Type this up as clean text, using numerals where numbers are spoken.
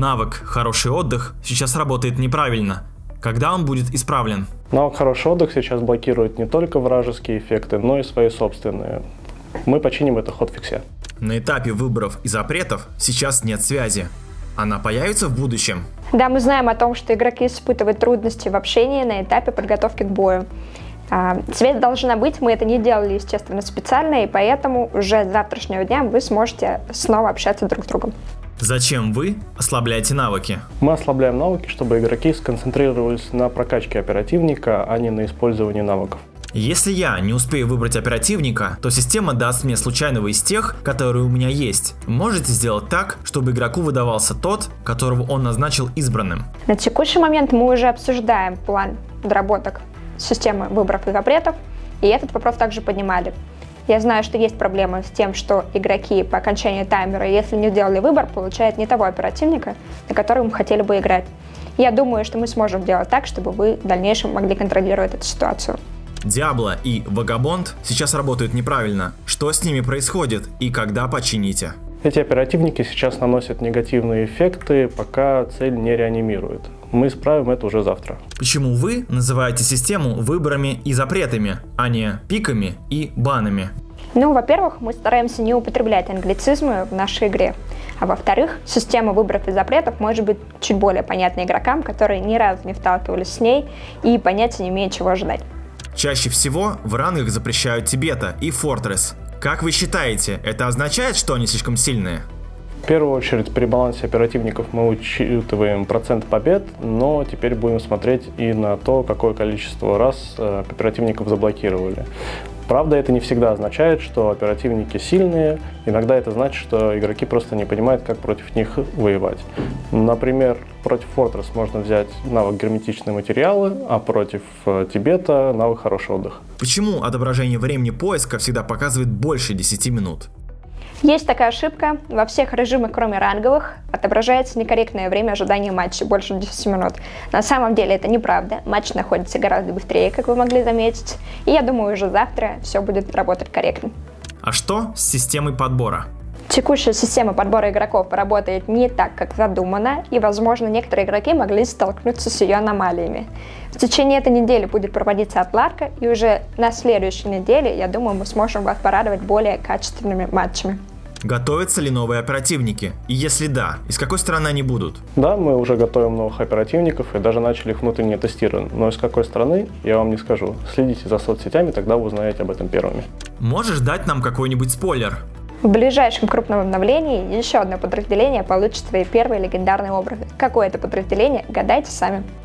Навык «Хороший отдых» сейчас работает неправильно. Когда он будет исправлен? Навык «Хороший отдых» сейчас блокирует не только вражеские эффекты, но и свои собственные. Мы починим это в хотфиксе. На этапе выборов и запретов сейчас нет связи. Она появится в будущем? Да, мы знаем о том, что игроки испытывают трудности в общении на этапе подготовки к бою. Связь должна быть, мы это не делали, естественно, специально, и поэтому уже с завтрашнего дня вы сможете снова общаться друг с другом. Зачем вы ослабляете навыки? Мы ослабляем навыки, чтобы игроки сконцентрировались на прокачке оперативника, а не на использовании навыков. Если я не успею выбрать оперативника, то система даст мне случайного из тех, которые у меня есть. Можете сделать так, чтобы игроку выдавался тот, которого он назначил избранным? На текущий момент мы уже обсуждаем план доработок системы выборов и запретов, и этот вопрос также поднимали. Я знаю, что есть проблемы с тем, что игроки по окончании таймера, если не сделали выбор, получают не того оперативника, на котором хотели бы играть. Я думаю, что мы сможем сделать так, чтобы вы в дальнейшем могли контролировать эту ситуацию. Диабло и Вагабонд сейчас работают неправильно. Что с ними происходит и когда почините? Эти оперативники сейчас наносят негативные эффекты, пока цель не реанимирует. Мы исправим это уже завтра. Почему вы называете систему выборами и запретами, а не пиками и банами? Ну, во-первых, мы стараемся не употреблять англицизмы в нашей игре. А во-вторых, система выборов и запретов может быть чуть более понятна игрокам, которые ни разу не сталкивались с ней и понятия не имеют, чего ожидать. Чаще всего в рангах запрещают Тибета и Фортресс. Как вы считаете, это означает, что они слишком сильные? В первую очередь при балансе оперативников мы учитываем процент побед, но теперь будем смотреть и на то, какое количество раз оперативников заблокировали. Правда, это не всегда означает, что оперативники сильные. Иногда это значит, что игроки просто не понимают, как против них воевать. Например, против Fortress можно взять навык герметичные материалы, а против Тибета навык хороший отдых. Почему отображение времени поиска всегда показывает больше 10 минут? Есть такая ошибка. Во всех режимах, кроме ранговых, отображается некорректное время ожидания матча, больше 10 минут. На самом деле это неправда. Матч находится гораздо быстрее, как вы могли заметить. И я думаю, уже завтра все будет работать корректно. А что с системой подбора? Текущая система подбора игроков работает не так, как задумано, и, возможно, некоторые игроки могли столкнуться с ее аномалиями. В течение этой недели будет проводиться отладка, и уже на следующей неделе, я думаю, мы сможем вас порадовать более качественными матчами. Готовятся ли новые оперативники? И если да, из какой страны они будут? Да, мы уже готовим новых оперативников и даже начали их внутреннее тестирование. Но из какой страны, я вам не скажу. Следите за соцсетями, тогда вы узнаете об этом первыми. Можешь дать нам какой-нибудь спойлер? В ближайшем крупном обновлении еще одно подразделение получит свои первые легендарные образы. Какое это подразделение, гадайте сами.